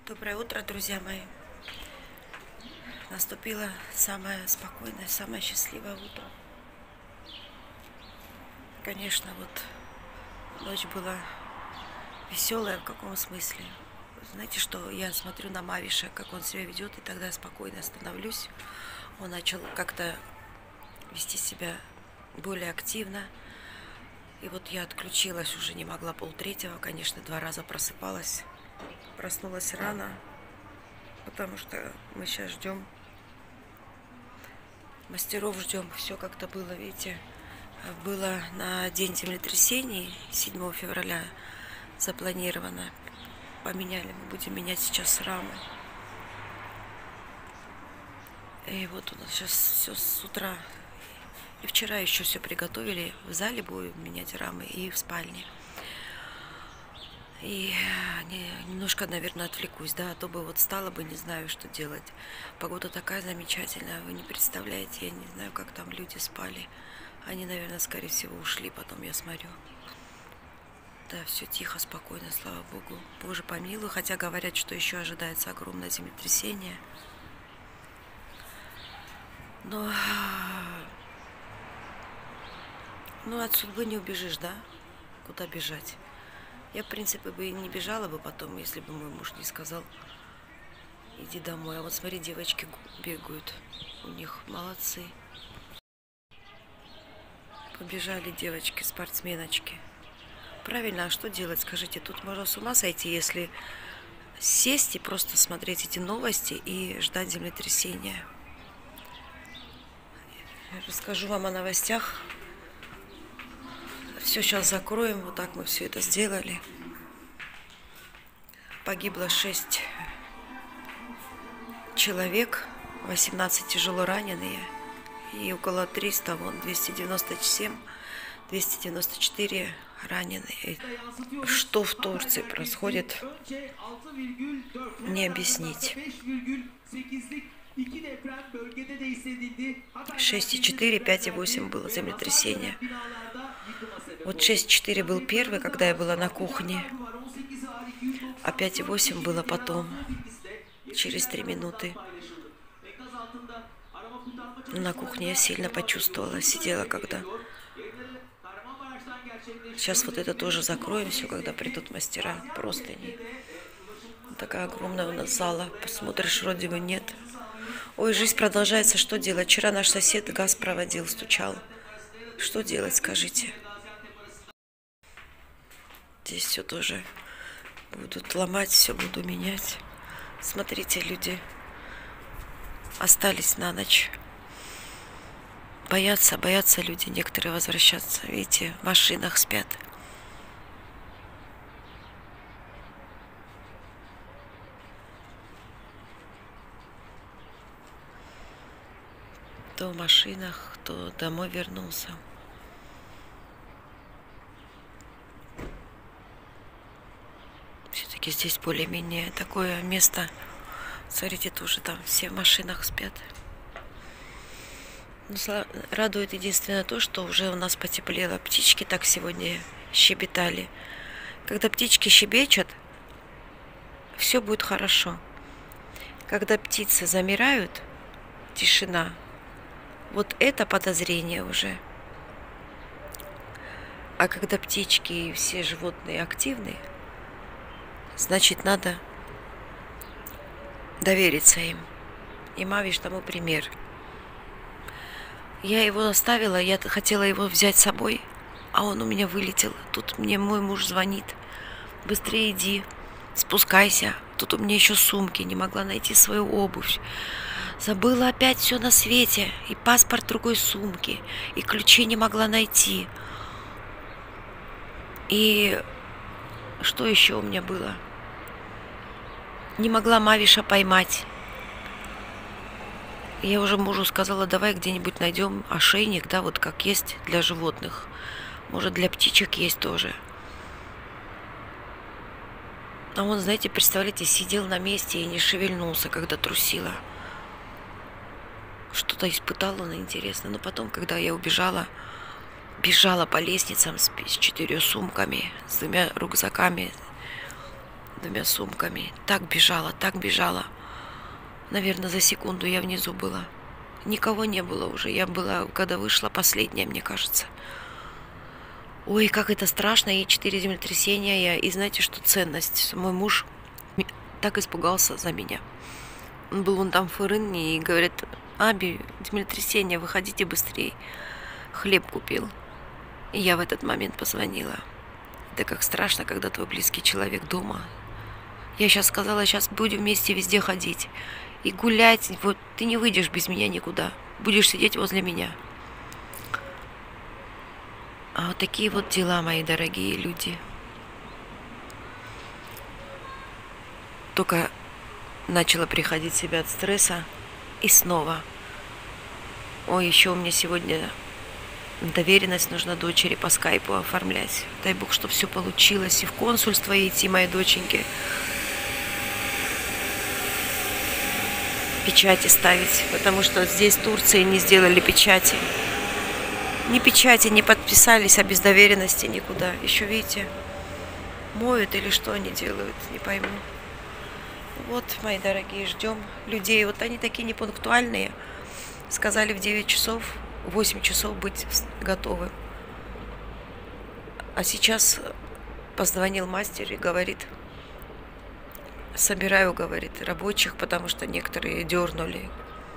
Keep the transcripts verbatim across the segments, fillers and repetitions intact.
Доброе утро, друзья мои. Наступило самое спокойное, самое счастливое утро. Конечно, вот ночь была веселая в каком смысле. Знаете, что я смотрю на Мавиша, как он себя ведет, и тогда спокойно становлюсь. Он начал как-то вести себя более активно. И вот я отключилась, уже не могла полтретьего, конечно, два раза просыпалась. Проснулась рано, потому что мы сейчас ждем мастеров, ждем. Все как-то было, видите, было на день землетрясений седьмого февраля запланировано. Поменяли, мы будем менять сейчас рамы. И вот у нас сейчас все с утра. И вчера еще все приготовили. В зале будем менять рамы и в спальне. И немножко, наверное, отвлекусь, да, а то бы вот стала бы, не знаю, что делать. Погода такая замечательная, вы не представляете, я не знаю, как там люди спали. Они, наверное, скорее всего, ушли, потом я смотрю. Да, все тихо, спокойно, слава Богу. Боже помилуй, хотя говорят, что еще ожидается огромное землетрясение. Но, ну, от судьбы не убежишь, да? Куда бежать? Я, в принципе, бы и не бежала бы потом, если бы мой муж не сказал, иди домой. А вот смотри, девочки бегают, у них молодцы. Побежали девочки, спортсменочки. Правильно, а что делать, скажите? Тут можно с ума сойти, если сесть и просто смотреть эти новости и ждать землетрясения. Я расскажу вам о новостях. Все сейчас закроем, вот так мы все это сделали. Погибло шесть человек, восемнадцать тяжело раненые и около триста, вон двести девяносто семь, двести девяносто четыре раненые. Что в Турции происходит, не объяснить. шесть и четыре, пять и восемь было землетрясение. Вот шесть и четыре был первый, когда я была на кухне, а пять и восемь было потом, через три минуты. На кухне я сильно почувствовала, сидела когда. Сейчас вот это тоже закроем все, когда придут мастера, простыни. Такая огромная у нас зала, посмотришь, вроде бы нет. Ой, жизнь продолжается, что делать? Вчера наш сосед газ проводил, стучал. Что делать, скажите? Здесь все тоже будут ломать, все буду менять. Смотрите, люди остались на ночь. Боятся, боятся люди некоторые возвращаться. Видите, в машинах спят. Кто в машинах, кто домой вернулся. Все-таки здесь более-менее такое место. Смотрите, тоже там все в машинах спят. Но радует единственное то, что уже у нас потеплело. Птички так сегодня щебетали. Когда птички щебечут, все будет хорошо. Когда птицы замирают, тишина. Вот это подозрение уже. А когда птички и все животные активны, значит, надо довериться им. И Мавиш тому пример. Я его оставила, я хотела его взять с собой, а он у меня вылетел. Тут мне мой муж звонит. Быстрее иди, спускайся. Тут у меня еще сумки, не могла найти свою обувь. Забыла опять все на свете. И паспорт другой сумки, и ключи не могла найти. И что еще у меня было? Не могла Мавиша поймать. Я уже мужу сказала, давай где-нибудь найдем ошейник, да, вот как есть для животных. Может, для птичек есть тоже. А он, знаете, представляете, сидел на месте и не шевельнулся, когда трусила. Что-то испытал он, интересно. Но потом, когда я убежала, бежала по лестницам с, с четырьмя сумками, с двумя рюкзаками, двумя сумками. Так бежала, так бежала. Наверное, за секунду я внизу была. Никого не было уже. Я была, когда вышла, последняя, мне кажется. Ой, как это страшно. И четыре землетрясения. Я... И знаете, что ценность? Мой муж так испугался за меня. Он был вон там в Фырынне и говорит: Аби, землетрясение, выходите быстрее. Хлеб купил. И я в этот момент позвонила. Да как страшно, когда твой близкий человек дома. Я сейчас сказала, сейчас будем вместе везде ходить. И гулять. Вот ты не выйдешь без меня никуда. Будешь сидеть возле меня. А вот такие вот дела, мои дорогие люди. Только начала приходить в себя от стресса. И снова. Ой, еще у меня сегодня доверенность нужно дочери по скайпу оформлять. Дай бог, чтобы все получилось. И в консульство идти, моей доченьке. Печати ставить. Потому что здесь, в Турции, не сделали печати. Ни печати, не подписались, а без доверенности никуда. Еще, видите, моют или что они делают, не пойму. Вот, мои дорогие, ждем людей. Вот они такие непунктуальные. Сказали в девять часов, в восемь часов быть готовы. А сейчас позвонил мастер и говорит: собираю, говорит, рабочих, потому что некоторые дернули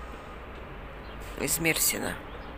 из Мерсина.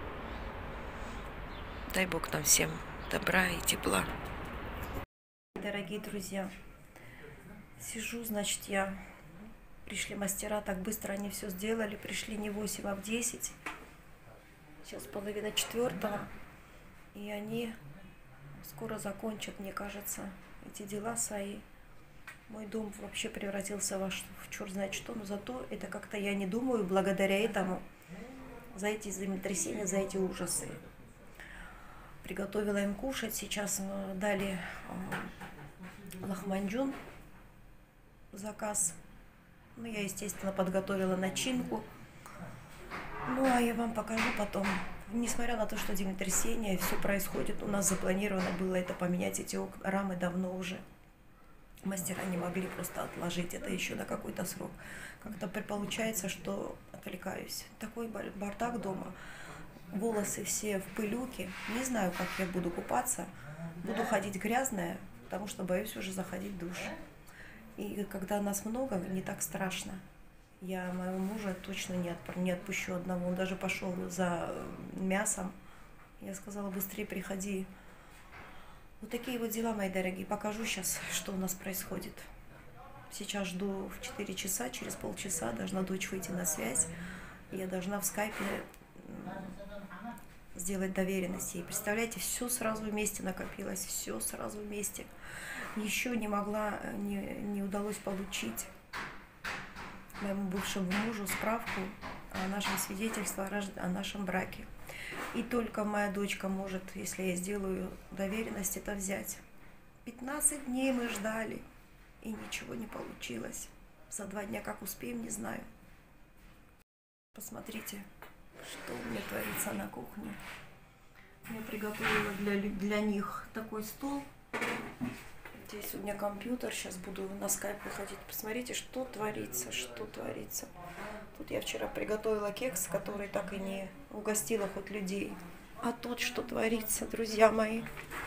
Дай Бог нам всем добра и тепла. Дорогие друзья, сижу, значит, я... Пришли мастера, так быстро они все сделали. Пришли не в восемь, а в десять. Сейчас половина четвертого. И они скоро закончат, мне кажется, эти дела свои. Мой дом вообще превратился во что, в черт знает что. Но зато это как-то я не думаю, благодаря этому, за эти землетрясения, за эти ужасы. Приготовила им кушать. Сейчас дали лахманджун, заказ. Ну, я, естественно, подготовила начинку. Ну, а я вам покажу потом. Несмотря на то, что землетрясение, все происходит, у нас запланировано было это поменять, эти рамы давно уже. Мастера не могли просто отложить это еще на какой-то срок. Как-то получается, что отвлекаюсь. Такой бардак дома. Волосы все в пылюке. Не знаю, как я буду купаться. Буду ходить грязная, потому что боюсь уже заходить в душ. И когда нас много, не так страшно. Я моего мужа точно не, отп не отпущу одного. Он даже пошел за мясом. Я сказала: быстрее приходи. Вот такие вот дела, мои дорогие. Покажу сейчас, что у нас происходит. Сейчас жду в четыре часа, через полчаса должна дочь выйти на связь. Я должна в скайпе сделать доверенности. И представляете, все сразу вместе накопилось, все сразу вместе. Еще не могла, не, не удалось получить моему бывшему мужу справку о нашем свидетельстве о нашем браке. И только моя дочка может, если я сделаю доверенность, это взять. пятнадцать дней мы ждали, и ничего не получилось. За два дня как успеем, не знаю. Посмотрите, что у меня творится на кухне. Я приготовила для, для них такой стол. Здесь у меня компьютер, сейчас буду на скайп выходить. Посмотрите, что творится, что творится. Тут я вчера приготовила кекс, который так и не угостила хоть людей. А тут что творится, друзья мои.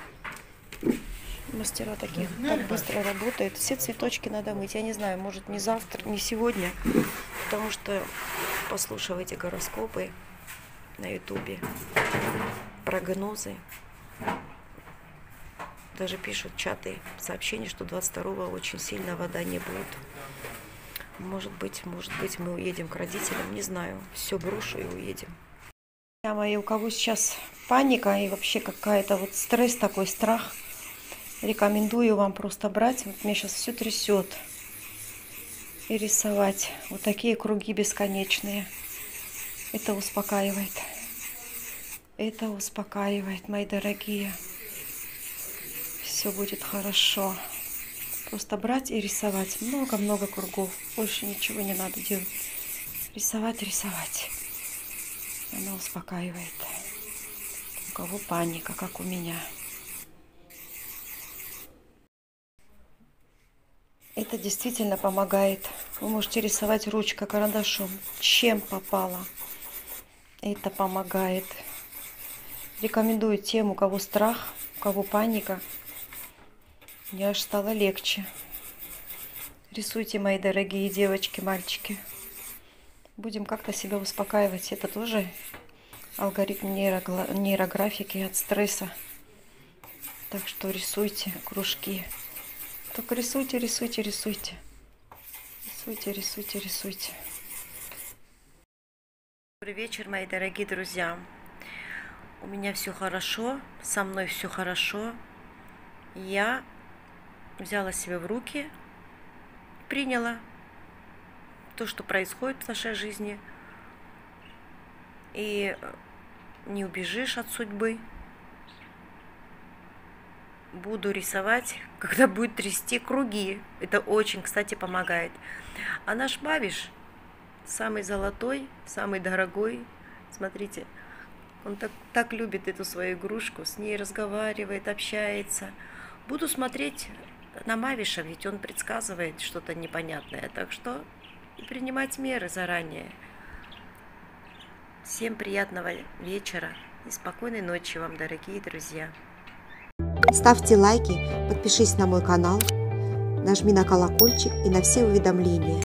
Мастера таких так быстро работают. Все цветочки надо мыть. Я не знаю, может не завтра, не сегодня. Потому что послушивайте гороскопы на ютубе, прогнозы. Даже пишут чаты, сообщения, что двадцать второго очень сильно вода не будет. Может быть, может быть, мы уедем к родителям, не знаю. Все брошу и уедем. Друзья мои, у кого сейчас паника и вообще какая-то вот стресс такой, страх, рекомендую вам просто брать. Вот меня сейчас все трясет. И рисовать вот такие круги бесконечные. Это успокаивает. Это успокаивает, мои дорогие. Все будет хорошо. Просто брать и рисовать. Много-много кругов. Больше ничего не надо делать. Рисовать, рисовать. Она успокаивает. У кого паника, как у меня. Это действительно помогает. Вы можете рисовать ручкой, карандашом, чем попало. Это помогает. Рекомендую тем, у кого страх, у кого паника. Мне аж стало легче. Рисуйте, мои дорогие девочки, мальчики. Будем как-то себя успокаивать. Это тоже алгоритм нейрографики от стресса. Так что рисуйте кружки. Только рисуйте, рисуйте, рисуйте. Рисуйте, рисуйте, рисуйте. Добрый вечер, мои дорогие друзья. У меня все хорошо, со мной все хорошо. Я взяла себя в руки, приняла то, что происходит в нашей жизни. И не убежишь от судьбы. Буду рисовать, когда будет трясти круги. Это очень, кстати, помогает. А наш Мавиш самый золотой, самый дорогой. Смотрите, он так, так любит эту свою игрушку, с ней разговаривает, общается. Буду смотреть на Мавиша, ведь он предсказывает что-то непонятное. Так что и принимать меры заранее. Всем приятного вечера и спокойной ночи вам, дорогие друзья. Ставьте лайки, подпишись на мой канал, нажми на колокольчик и на все уведомления.